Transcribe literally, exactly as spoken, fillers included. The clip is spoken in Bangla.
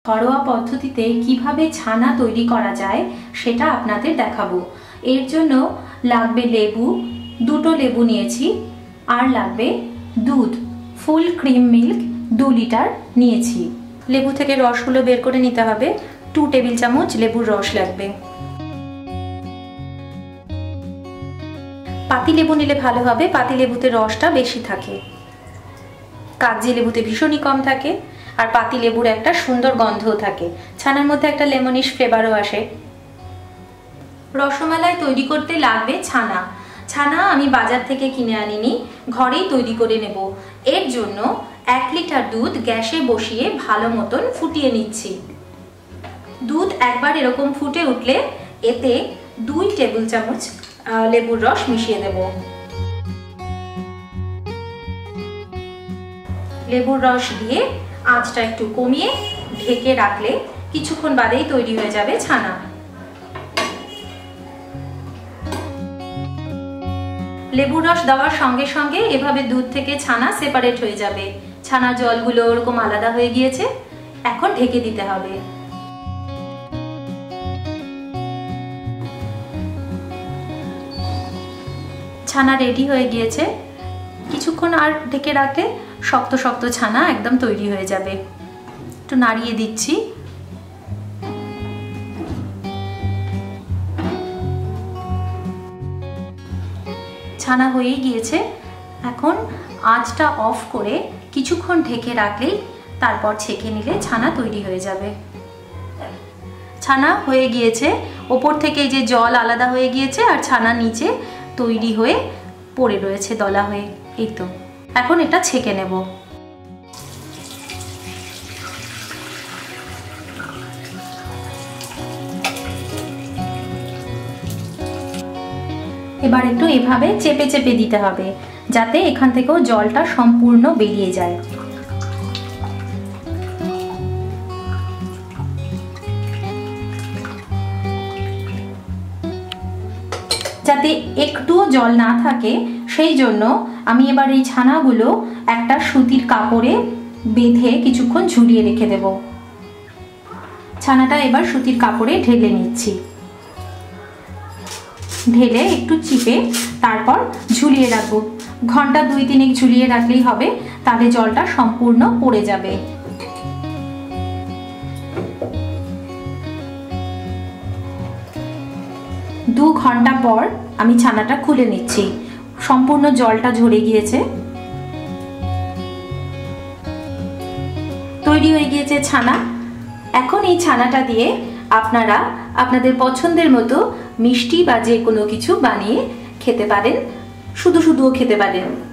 ঘরোয়া পদ্ধতিতে কিভাবে ছানা তৈরি করা যায় সেটা আপনাদের দেখাবো। এর জন্য লাগবে লেবু, দুটো লেবু নিয়েছি, আর লাগবে দুধ, ফুল ক্রিম মিল্ক দু লিটার নিয়েছি। লেবু থেকে রসগুলো বের করে নিতে হবে, টু টেবিল চামচ লেবুর রস লাগবে। পাতি লেবু নিলে ভালো হবে, পাতি লেবুতে রসটা বেশি থাকে, কাগজি লেবুতে ভীষণই কম থাকে, আর পাতি লেবুর একটা সুন্দর গন্ধও থাকে, ছানার মধ্যে একটা লেমনিশ ফ্লেভারও আসে। রসমালাই তৈরি করতে লাগবে ছানা। ছানা আমি বাজার থেকে কিনে আনিনি, ঘরেই তৈরি করে নেব। এর জন্য এক লিটার দুধ গ্যাসে বসিয়ে ভালো মতন ফুটিয়ে নিচ্ছি। দুধ একবার এরকম ফুটে উঠলে এতে দুই টেবিল চামচ লেবুর রস মিশিয়ে দেব। লেবুর রস দিয়ে আঁচটা একটু কমিয়ে ঢেকে রাখলে কিছুক্ষণ বাদেই তৈরি হয়ে যাবে ছানা। লেবুর রস দেওয়ার সঙ্গে সঙ্গে এভাবে দুধ থেকে ছানা সেপারেট হয়ে যাবে, ছানার জলগুলো ওরকম আলাদা হয়ে গিয়েছে। এখন ঢেকে দিতে হবে। ছানা রেডি হয়ে গিয়েছে, কিছুক্ষণ আর ঢেকে রাখলে শক্ত শক্ত ছানা একদম তৈরি হয়ে যাবে। একটু নাড়িয়ে দিচ্ছি। ছানা হয়ে গিয়েছে, এখন আঁচটা অফ করে কিছুক্ষণ ঢেকে রাখলেই তারপর ছেঁকে নিলে ছানা তৈরি হয়ে যাবে। ছানা হয়ে গিয়েছে, ওপর থেকে যে জল আলাদা হয়ে গিয়েছে আর ছানা নিচে তৈরি হয়ে পড়ে রয়েছে দলা হয়ে। এই তো, এখন এটা ছেঁকে নেব। এবার একটু এভাবে চেপে চেপে দিতে হবে যাতে এখান থেকেও জলটা সম্পূর্ণ বেরিয়ে যায়। যাতে একটুও জল না থাকে সেই জন্য আমি এবার এই ছানাগুলো একটা সুতির কাপড়ে বেঁধে কিছুক্ষণ ঝুলিয়ে রেখে দেব। ছানাটা এবার সুতির কাপড়ে ঢেলে নিচ্ছি। ঢেলে একটু চিপে তারপর ঝুলিয়ে রাখবো। ঘন্টা দুই তিনেক ঝুলিয়ে রাখলেই হবে, তাহলে জলটা সম্পূর্ণ পড়ে যাবে। দু ঘন্টা পর আমি ছানাটা খুলে নিচ্ছি, সম্পূর্ণ জলটা ঝরে গিয়েছে। তৈরি হয়ে গিয়েছে ছানা। এখন এই ছানাটা দিয়ে আপনারা আপনাদের পছন্দের মতো মিষ্টি বা যে কোনো কিছু বানিয়ে খেতে পারেন, শুধু শুধুও খেতে পারেন।